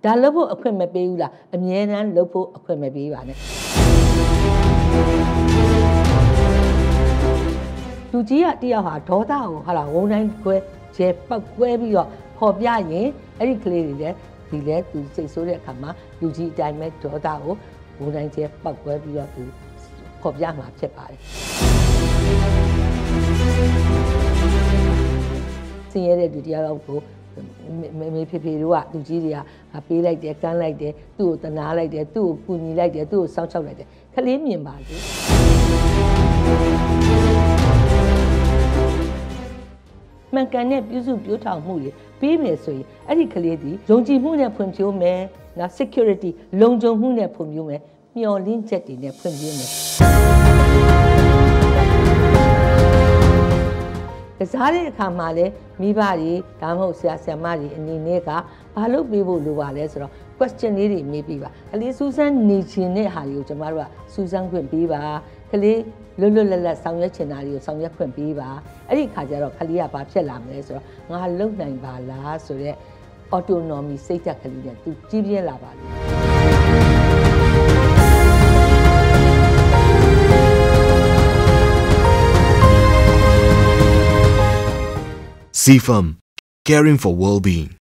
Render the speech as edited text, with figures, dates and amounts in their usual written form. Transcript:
ဒါလုပ်ဖို့အခွင့်မပေးဘူးလားအမြဲတမ်းလုပ်ဖို့အခွင့်မပေးပါနဲ့လူကြီးကတယောက်ဟာဒေါသကိုဟာလာဝုန်းတိုင်းခွဲကျဲပောက်ကွဲပြီးတော့ပေါ်ပြရင်အဲ့ဒီကလေးတွေလည်းဒီလဲသူစိတ်ဆိုးတဲ့အခါမှာလူကြီးအတိုင်းပဲဒေါသကိုဝုန်းတိုင်းကျဲပောက်ကွဲပြီးတော့သူပေါ်ပြမှာဖြစ်ပါတယ်စင်ရတဲ့လူတယောက်ကိုမေဖေဖေတို့ကလူကြီးတွေကပေးလိုက်တယ်ကမ်းလိုက်တယ်သူ့ကိုတနာလိုက်တယ်သူ့ကိုကူညီလိုက်တယ်သူ့ကိုစောင့်ရှောက်လိုက်တယ်ခလေးမြင်ပါလေမှန်ကန်တဲ့ပြုစုပြောထောင်မှုတွေပြီးမယ်ဆိုရင်အဲ့ဒီကလေးဒီယုံကြည်မှုနဲ့ဖွံ့ဖြိုးမယ်နော် security လုံခြုံမှုနဲ့ဖွံ့ဖြိုးမယ်မျှော်လင့်ချက်တွေနဲ့ဖွံ့ဖြိုးမယ်ကစားတဲ့အခါမှာလည်းမိဘတွေဒါမှမဟုတ်ဆရာဆရာမတွေအနေနဲ့ကဘာလုပ်ပေးဖို့လိုပါလဲဆိုတော့ question လေးတွေမေးပြီးပါကလေးစူးစမ်းနေခြင်းတဲ့ဟာတွေကိုကျမတို့ကစူးစမ်းခွင့်ပေးပါကလေးလွတ်လွတ်လပ်လပ်ဆောင်ရွက်ချင်တာတွေကိုဆောင်ရွက်ခွင့်ပေးပါအဲ့ဒီခါကျတော့ကလေးကဘာဖြစ်လာမလဲဆိုတော့ငါလုံနိုင်ပါလားဆိုတော့ autonomy စိတ်ဓာတ်ကလေးနဲ့သူကြီးပြင်းလာပါလိမ့်မယ် CFM, caring for well-being.